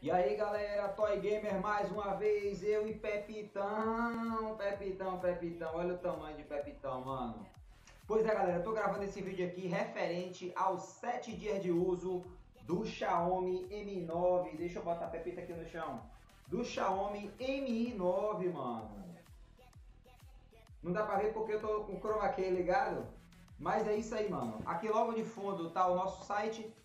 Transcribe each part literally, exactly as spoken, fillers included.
E aí galera, Toy Gamer mais uma vez, eu e Pepitão, Pepitão, Pepitão, olha o tamanho de Pepitão, mano. Pois é galera, eu tô gravando esse vídeo aqui referente aos sete dias de uso do Xiaomi Mi nove, deixa eu botar a Pepita aqui no chão, do Xiaomi Mi nove, mano. Não dá pra ver porque eu tô com o chroma key ligado, mas é isso aí, mano. Aqui logo de fundo tá o nosso site,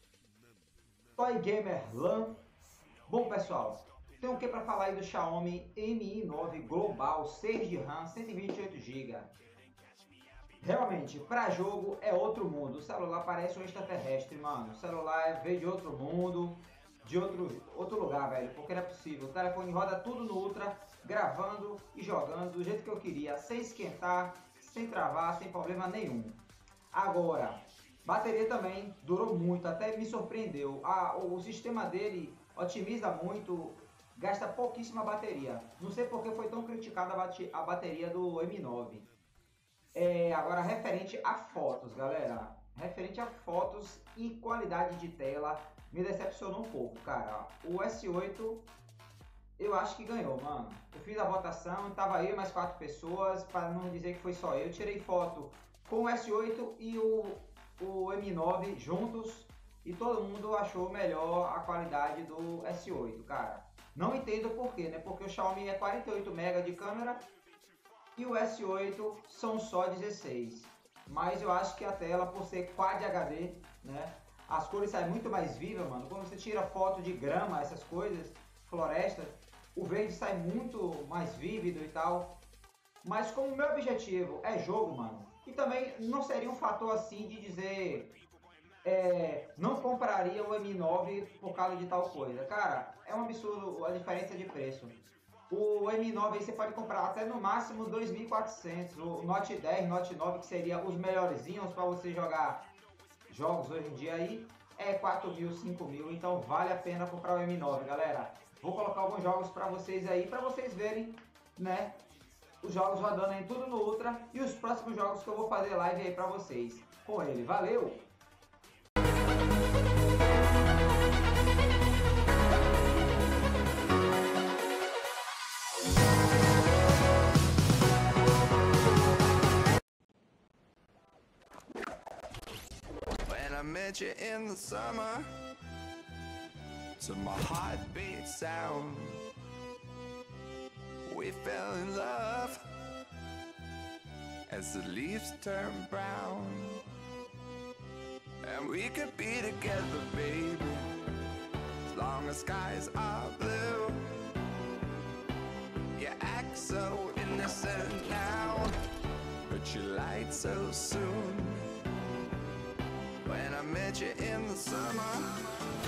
Toy Gamer LAN. Bom pessoal, tem o que para falar aí do Xiaomi Mi nove Global seis de RAM, cento e vinte e oito gigas. Realmente, para jogo é outro mundo, o celular parece um extraterrestre, mano. O celular veio de outro mundo, de outro, outro lugar, velho, porque não é possível. O telefone roda tudo no Ultra, gravando e jogando do jeito que eu queria, sem esquentar, sem travar, sem problema nenhum. Agora, bateria também durou muito, até me surpreendeu. Ah, o sistema dele otimiza muito, gasta pouquíssima bateria. Não sei porque foi tão criticada a bateria do Mi nove. É, agora, referente a fotos, galera. Referente a fotos e qualidade de tela, me decepcionou um pouco, cara. O S oito, eu acho que ganhou, mano. Eu fiz a votação, tava eu e mais quatro pessoas, para não dizer que foi só eu. Eu tirei foto com o S oito e o, o Mi nove juntos. E todo mundo achou melhor a qualidade do S oito, cara. Não entendo por quê, né? Porque o Xiaomi é quarenta e oito megabytes de câmera e o S oito são só dezesseis. Mas eu acho que a tela, por ser Quad H D, né? As cores saem muito mais vivas, mano. Quando você tira foto de grama, essas coisas, floresta, o verde sai muito mais vívido e tal. Mas como o meu objetivo é jogo, mano, e também não seria um fator assim de dizer... É, não compraria o Mi nove por causa de tal coisa. Cara, é um absurdo a diferença de preço. O Mi nove aí você pode comprar até no máximo dois mil e quatrocentos. O Note dez, Note nove, que seria os melhorzinhos para você jogar jogos hoje em dia aí, é quatro mil, cinco mil. Então vale a pena comprar o Mi nove, galera. Vou colocar alguns jogos para vocês aí, para vocês verem, né? Os jogos rodando em tudo no Ultra e os próximos jogos que eu vou fazer live aí para vocês com ele. Valeu! I met you in the summer, to my heartbeat sound. We fell in love as the leaves turn brown. And we could be together, baby, as long as skies are blue. You act so innocent now, but you lied so soon. When I met you in the summer,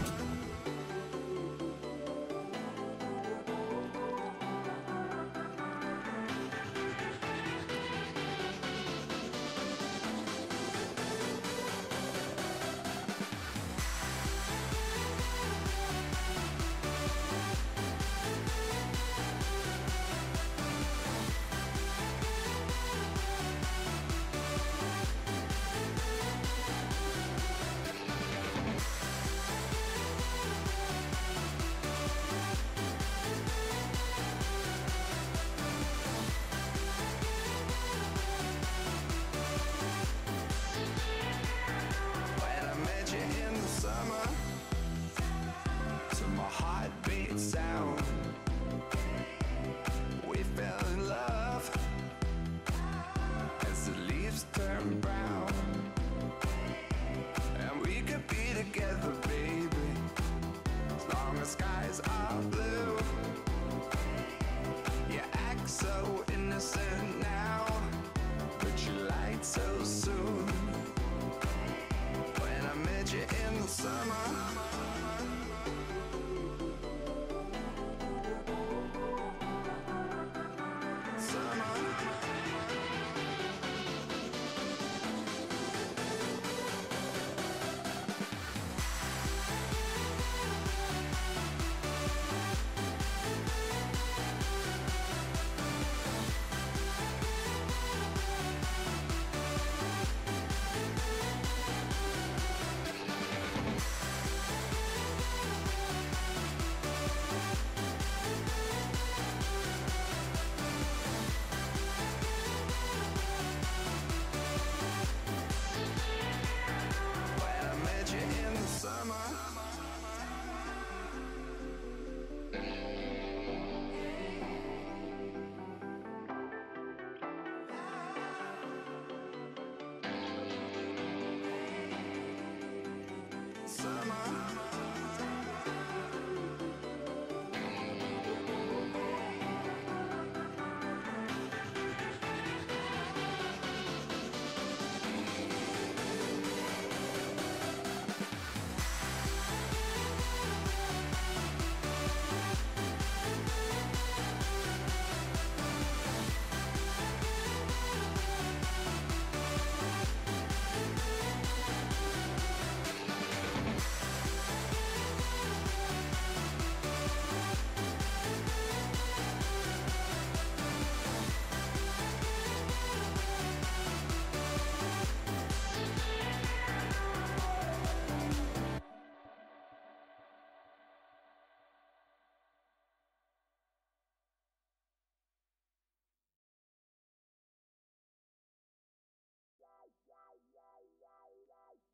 sound. We fell in love as the leaves turn brown. And we could be together, baby, as long as skies are blue. You act so innocent now, but you lied so soon. When I met you in the summer,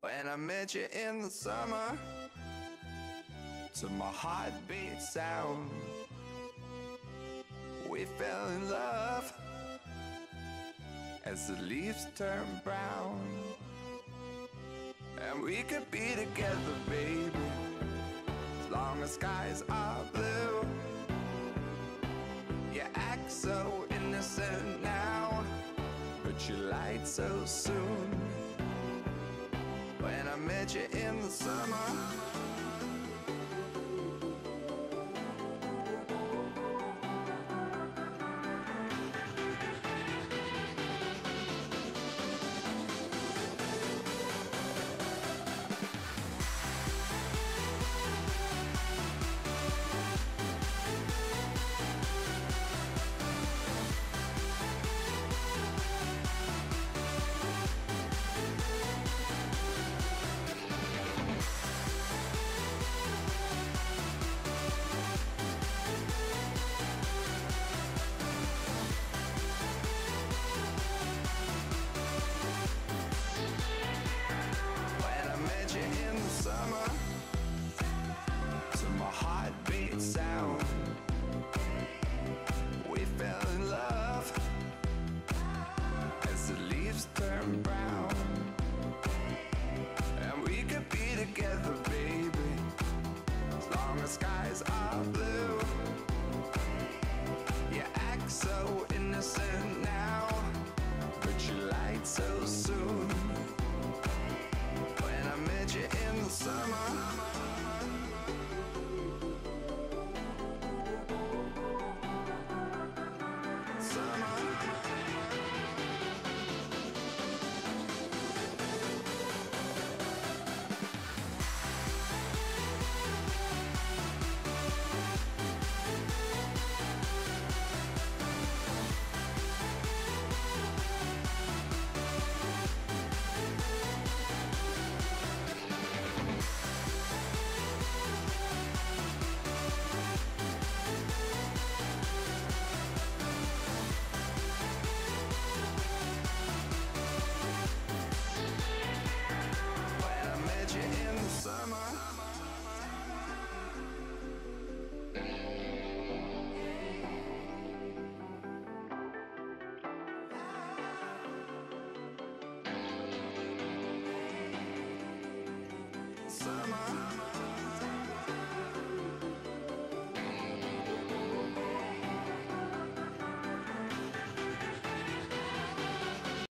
When I met you in the summer, to my heartbeat sound, we fell in love as the leaves turn brown. And we could be together, baby, as long as skies are blue. You act so innocent now, but you lied so soon. When I met you in the summer, sound, we fell in love as the leaves turn brown. And we could be together, baby, as long as skies are blue. You act so innocent